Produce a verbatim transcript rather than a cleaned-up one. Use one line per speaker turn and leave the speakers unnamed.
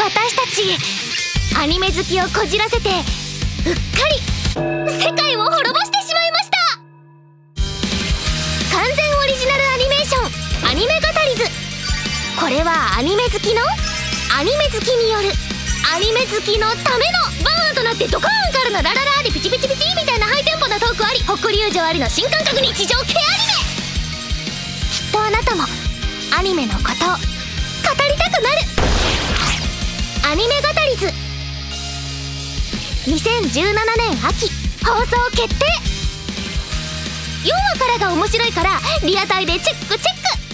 私たちアニメ好きをこじらせてうっかり世界を滅ぼしてしまいました。完全オリジナルアニメーションアニメ語りず。これはアニメ好きのアニメ好きによるアニメ好きのためのバーンとなってドカーンからのラララーでピチピチピチみたいなハイテンポなトークあり、ほっこり友情ありの新感覚日常系アニメ。きっとあなたもアニメのことを語りたくなる。アニメ語りずにせんじゅうななねん秋放送決定。よんわからが面白いからリアタイでチェックチェック。